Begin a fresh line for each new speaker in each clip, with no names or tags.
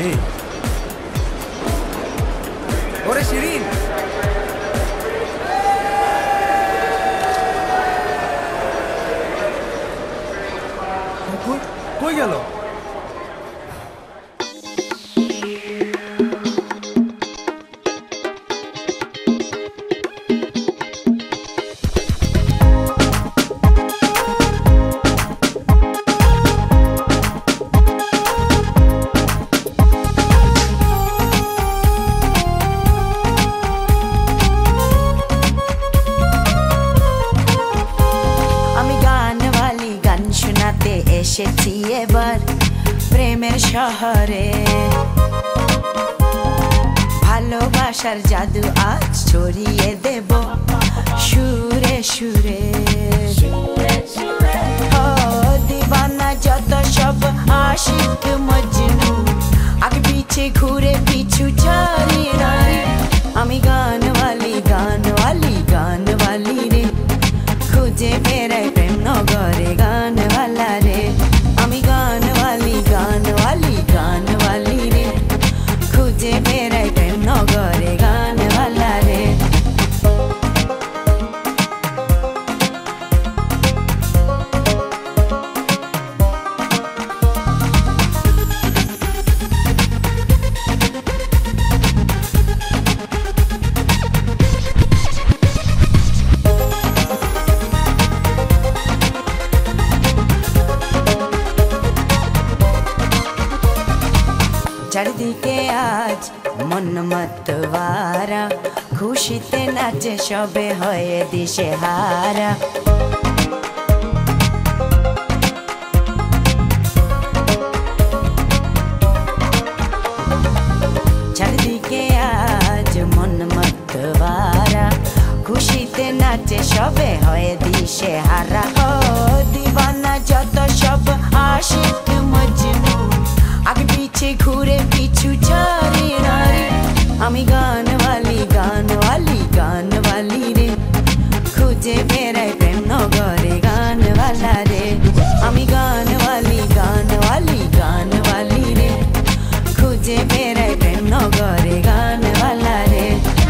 এই ওরে শিরিন, কই গেল?
এসেছি এবার প্রেমের শহরে, ভালোবাসার জাদু আজ ছড়িয়ে দেব সুরে সুরে। ও দিবানা যত সব আশিক মজনু, আগে পিছে ঘুরে পিছু ছাড়ি নাই। আমি গানওয়ালি গানওয়ালি গানওয়ালি রে, খুঁজে বেড়াই প্রেম নগরে গানওয়ালা রে। আমি গানওয়ালি গানওয়ালি গানওয়ালি রে, খুঁজে বেড়াই প্রেম নগরে গানওয়ালা রে। চারিদিকে আজ মন মতওয়ারা, খুশিতে নাচে সবে হয়ে দিশে হারা। চারিদিকে আজ মন মতওয়ারা, খুশিতে নাচে সবে হয়ে দিশে হারা। ও দিবানা যত সব আশিক মজনু, আগে পিছে ঘুরে পিছু ছাড়ি নাই। আমি গানওয়ালি গানওয়ালি গানওয়ালি রে, খুঁজে বেড়াই প্রেম নগরে গানওয়ালা রে। আমি গানওয়ালি গানওয়ালি গানওয়ালি রে, খুঁজে বেড়াই প্রেম নগরে গানওয়ালা রে।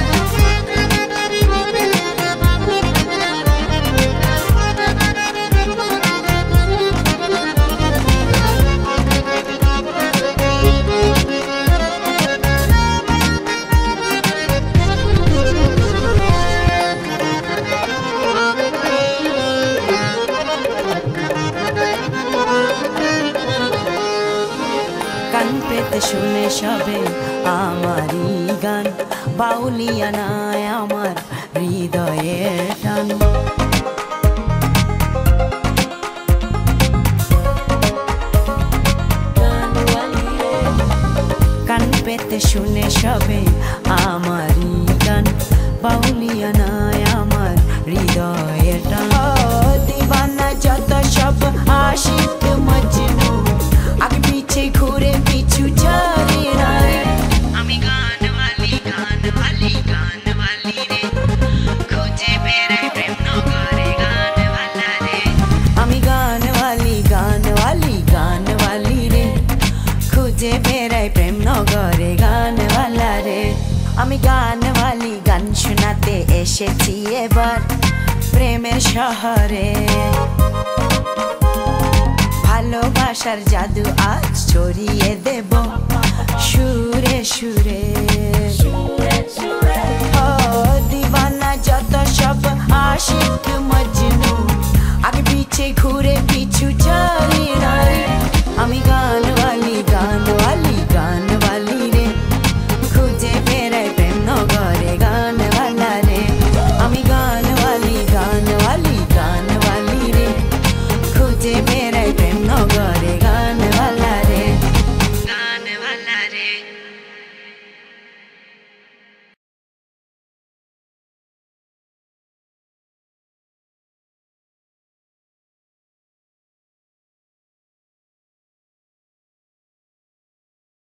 কান পেতে শুনে সবে আমারই গান, বাউলিয়া নাই আমার হৃদয়ের টান। কান পেতে শুনে সবে আমারই গান, বাউলিয়া নাই আমার হৃদয়ের টান। দিবানা যত সব আশিক মজনু, আগে পিছে ঘুরে পিছু ছাড়ি নাই। আমি গানওয়ালি গানওয়ালি গানওয়ালি রে, খুঁজে বেড়াই প্রেম নগরে গানওয়ালা রে। আমি গানওয়ালি গানওয়ালি গানওয়ালি রে, খুঁজে বেড়াই প্রেম নগরে গানওয়ালা রে। আমি গানওয়ালি গান শোনাতে এসেছি এবার প্রেমের শহরে, ভালোবাসার জাদু আজ ছড়িয়ে দেব সুরে সুরে। ও দিবানা যত সব আশিক মজনু, আগে পিছে ঘুরে পিছু ছাড়ি